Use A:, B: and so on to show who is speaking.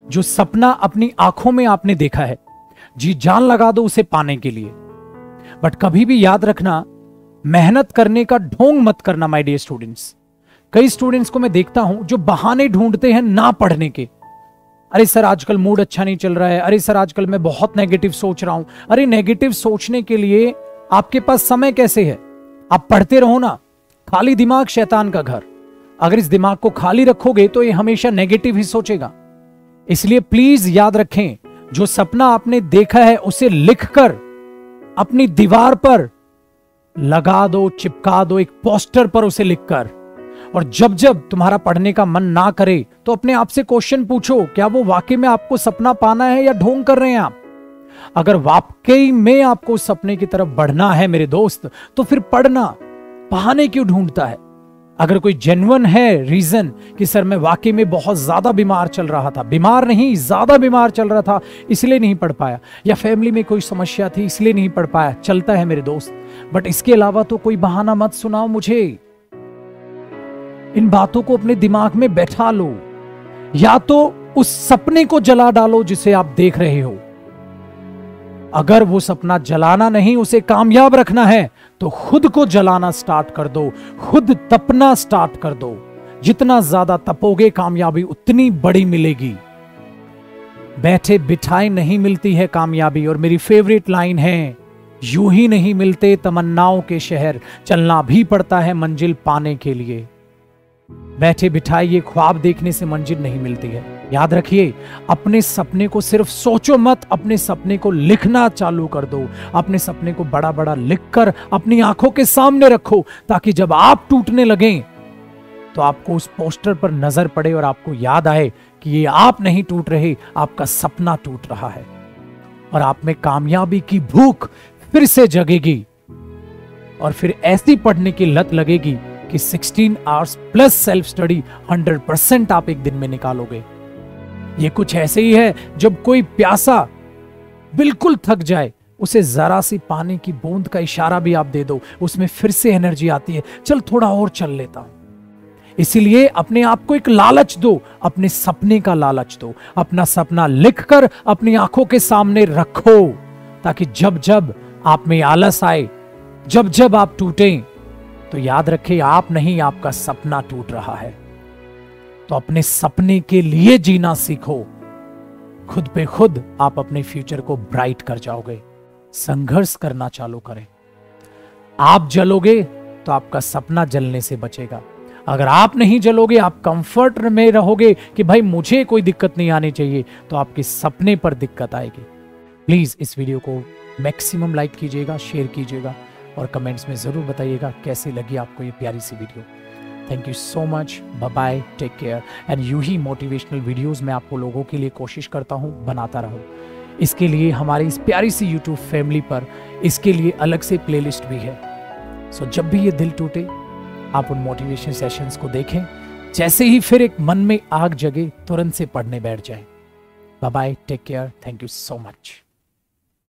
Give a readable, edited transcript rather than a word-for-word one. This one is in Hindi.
A: जो सपना अपनी आंखों में आपने देखा है, जी जान लगा दो उसे पाने के लिए। बट कभी भी याद रखना, मेहनत करने का ढोंग मत करना माय डियर स्टूडेंट्स। कई स्टूडेंट्स को मैं देखता हूं जो बहाने ढूंढते हैं ना पढ़ने के। अरे सर आजकल मूड अच्छा नहीं चल रहा है, अरे सर आजकल मैं बहुत नेगेटिव सोच रहा हूं। अरे नेगेटिव सोचने के लिए आपके पास समय कैसे है? आप पढ़ते रहो ना। खाली दिमाग शैतान का घर। अगर इस दिमाग को खाली रखोगे तो ये हमेशा नेगेटिव ही सोचेगा। इसलिए प्लीज याद रखें, जो सपना आपने देखा है उसे लिखकर अपनी दीवार पर लगा दो, चिपका दो, एक पोस्टर पर उसे लिखकर। और जब जब तुम्हारा पढ़ने का मन ना करे तो अपने आप से क्वेश्चन पूछो, क्या वो वाकई में आपको सपना पाना है या ढोंग कर रहे हैं आप? अगर वाकई में आपको सपने की तरफ बढ़ना है मेरे दोस्त, तो फिर पढ़ना। बहाने क्यों ढूंढता है? अगर कोई जेन्युइन है रीजन कि सर मैं वाकई में बहुत ज्यादा बीमार चल रहा था, बीमार नहीं ज्यादा बीमार चल रहा था इसलिए नहीं पढ़ पाया, या फैमिली में कोई समस्या थी इसलिए नहीं पढ़ पाया, चलता है मेरे दोस्त। बट इसके अलावा तो कोई बहाना मत सुनाओ मुझे। इन बातों को अपने दिमाग में बैठा लो, या तो उस सपने को जला डालो जिसे आप देख रहे हो। अगर वो सपना जलाना नहीं, उसे कामयाब रखना है, तो खुद को जलाना स्टार्ट कर दो, खुद तपना स्टार्ट कर दो। जितना ज्यादा तपोगे कामयाबी उतनी बड़ी मिलेगी। बैठे बिठाए नहीं मिलती है कामयाबी। और मेरी फेवरेट लाइन है, यूं ही नहीं मिलते तमन्नाओं के शहर, चलना भी पड़ता है मंजिल पाने के लिए। बैठे बिठाए ये ख्वाब देखने से मंजिल नहीं मिलती है। याद रखिए, अपने सपने को सिर्फ सोचो मत, अपने सपने को लिखना चालू कर दो। अपने सपने को बड़ा बड़ा लिखकर अपनी आंखों के सामने रखो, ताकि जब आप टूटने लगें तो आपको उस पोस्टर पर नजर पड़े और आपको याद आए कि ये आप नहीं टूट रहे, आपका सपना टूट रहा है। और आप में कामयाबी की भूख फिर से जगेगी, और फिर ऐसी पढ़ने की लत लगेगी कि 16 आवर्स प्लस सेल्फ स्टडी 100% आप एक दिन में निकालोगे। ये कुछ ऐसे ही है, जब कोई प्यासा बिल्कुल थक जाए, उसे जरा सी पानी की बूंद का इशारा भी आप दे दो, उसमें फिर से एनर्जी आती है, चल थोड़ा और चल लेता हूं। इसीलिए अपने आप को एक लालच दो, अपने सपने का लालच दो। अपना सपना लिखकर अपनी आंखों के सामने रखो, ताकि जब जब आप में आलस आए, जब जब आप टूटें, तो याद रखें आप नहीं, आपका सपना टूट रहा है। तो अपने सपने के लिए जीना सीखो। खुद पे खुद आप अपने फ्यूचर को ब्राइट कर जाओगे। संघर्ष करना चालू करें। आप जलोगे तो आपका सपना जलने से बचेगा। अगर आप नहीं जलोगे, आप कंफर्ट में रहोगे कि भाई मुझे कोई दिक्कत नहीं आनी चाहिए, तो आपके सपने पर दिक्कत आएगी। प्लीज इस वीडियो को मैक्सिमम लाइक कीजिएगा, शेयर कीजिएगा, और कमेंट्स में जरूर बताइएगा कैसी लगी आपको ये प्यारी सी वीडियो। Thank you so much, bye bye, take care. And यूं ही मोटिवेशनल वीडियोस मैं आपको लोगों के लिए कोशिश करता हूं बनाता रहूं। इसके लिए हमारी इस प्यारी सी यूट्यूब फैमिली पर इसके लिए अलग से प्लेलिस्ट भी है। सो जब भी ये दिल टूटे, आप उन मोटिवेशन सेशंस को देखें। जैसे ही फिर एक मन में आग जगे, तुरंत से पढ़ने बैठ जाएं। Bye bye, take care, thank you so much.